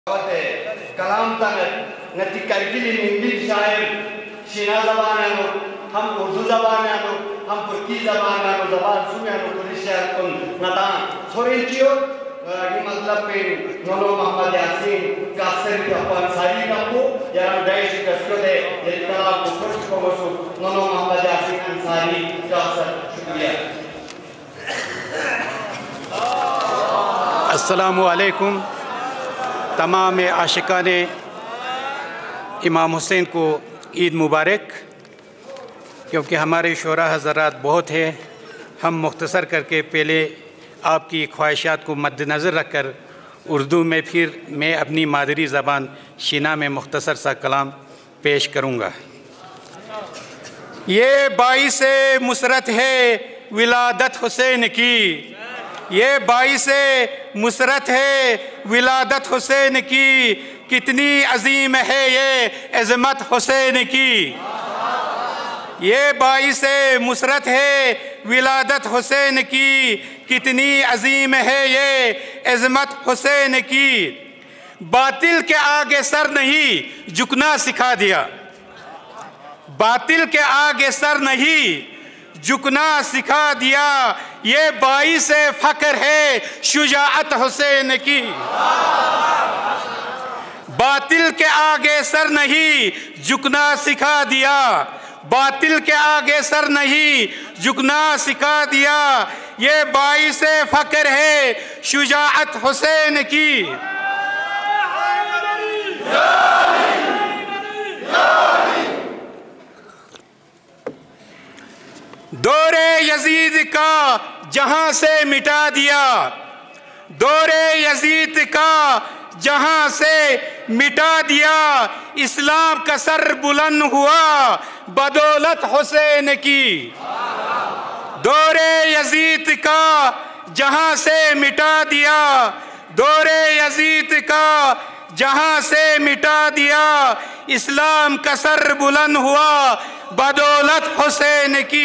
कलाम तक नती करगिली इंग्लिश शायर शीना ज़बान है हम उर्दू ज़बान है हम तुर्की ज़बान है ज़बान सुने हम पुलिस शहर कौन नता सोरेंचियो ये मतलब पे नोनो मोहम्मद यासीन कासर के अपन सारी का को यार देश कसको दे ये कलाम को फर्स्ट को मसू नोनो मोहम्मद यासीन अंसारी कासर शुक्रिया। अस्सलामु अलैकुम। तमाम आशिकान इमाम हुसैन को ईद मुबारक। क्योंकि हमारे शोरा हज़रात बहुत हैं, हम मुख्तसर करके पहले आपकी ख्वाहिशात को मद्देनज़र रख कर उर्दू में फिर मैं अपनी मादरी ज़बान शीना में मुख्तसर सा कलाम पेश करूँगा। ये बाइसे मुसरत है विलादत हुसैन की, ये बाइसे मुसरत है विलादत हुसैन की, कितनी अजीम है ये अज़मत हुसैन की। ये बाइसे मुसरत है विलादत हुसैन की, कितनी अजीम है ये अज़मत हुसैन की। बातिल के आगे सर नहीं झुकना सिखा दिया, बातिल के आगे सर नहीं झुकना सिखा दिया, ये बाइसे फ़ख्र है शुजाअत हुसैन की। बातिल के आगे सर नहीं झुकना सिखा दिया, बातिल के आगे सर नहीं झुकना सिखा दिया, ये बाइसे फ़ख्र है शुजाअत हुसैन की। दौरे यजीद का जहां से मिटा दिया, दौरे यजीद का जहां से मिटा दिया, इस्लाम का सर बुलंद हुआ बदौलत हुसैन की। दौरे यजीद का जहां से मिटा दिया, दौरे यजीद का जहां से मिटा दिया, इस्लाम का सर बुलंद हुआ बदौलत हुसैन की।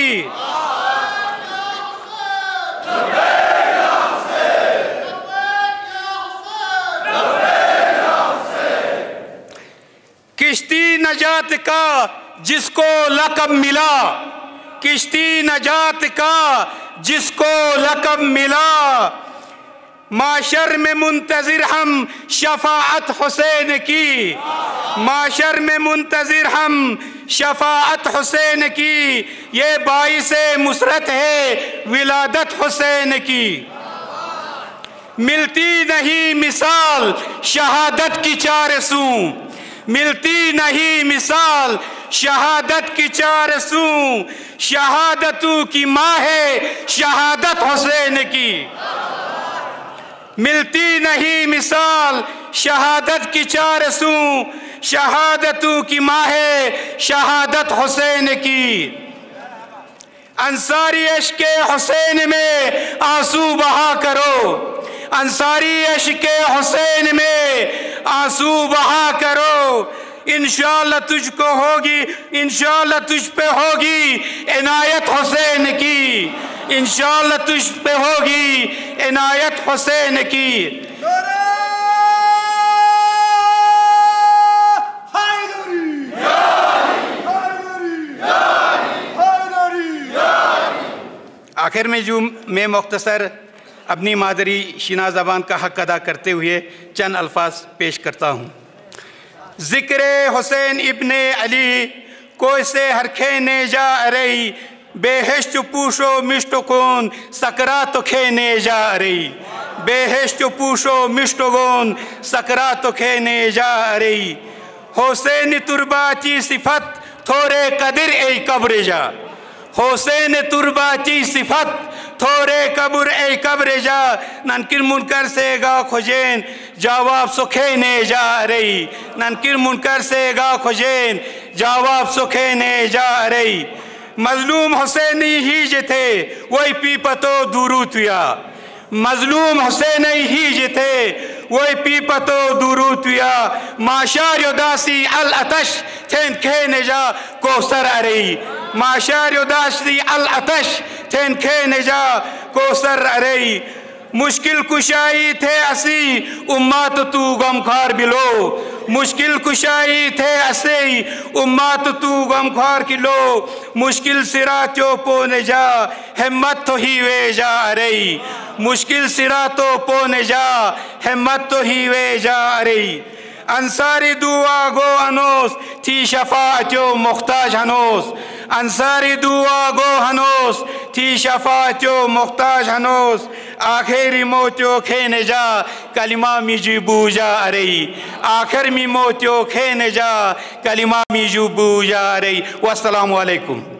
किश्ती नजात का जिसको लक़ब मिला, किश्ती नजात का जिसको लक़ब मिला, माशर में मुंतज़िर हम शफ़ाअत हुसैन की, माशर में मुंतज़िर हम शफ़ाअत हुसैन की, ये बाइसे मुसरत है विलादत हुसैन की। मिलती नहीं मिसाल शहादत की चार सू, मिलती नहीं मिसाल शहादत की चार सू, शहादतों की माँ है शहादत हुसैन की। मिलती नहीं मिसाल शहादत की चार सू, शहादतों की माँ है शहादत हुसैन की। अंसारी इश्क़े हुसैन में आंसू बहा करो, अंसारी इश्क़े हुसैन में आंसू बहा करो, इंशाअल्लाह तुझको होगी, इंशाअल्लाह तुझ पे होगी इनायत हुसैन की, इंशाअल्लाह तुझ पे होगी इनायत हुसैन की। आखिर में जो मैं मुख्तसर अपनी मादरी शीना ज़बान का हक़ अदा करते हुए चंद अल्फाज पेश करता हूँ। ज़िक्र हुसैन इब्ने अली कोई से हरखेने जा रही, बेहिश्त पूछो मिष्ट कौन सकरात खेने जा रही, बेहिश्त पूछो मिष्ट कौन सकरात खेने जा रही। हुसैन तुरबाची सिफत थोड़े कदर ए कब्र जा, हुसैन तुरबाची सिफत थोड़े कब्र ए कब्र जा, ननकिर मुनकर से गा खुजैन जवाब सुखेने जा रही, ननकिर मुनकर से गा खुजैन जवाब सुखेने जा रही। मजलूम हुसैनी ही जे थे वही पीपतो दुरूतिया, मजलूम हुसैनी ही जे थे वही पीपतो दुरूतिया, माशार उदासी अल अतश थेन खेने जा कोसर आ रही, माशार उदासी अल अतश थेन खेने जा कोसर आ रही। मुश्किल कुशाई थे असी उम्मत तू गमखार बिलो मुश्किल कुशाई थे असी उम्मत तू गमखार किलो मुश्किल सिरा तो पोने जा हिम्मत तो ही वे जा रही मुश्किल सिरा तो पोने जा हिम्मत तो ही वे जा रही अंसारी दुआ गो अनोस थी शफाअतो मुख्ताज हनोस अंसारी दुआ गो हनोस थी शफाअतो मुख्ताज हनोस आखिरी मोत्यो खेने जा कलिमा मिजु बूजा रही आखिर मी मोत्यो खेने जा कलिमा मिजु बूजा रही वस्सलामु अलैकुम।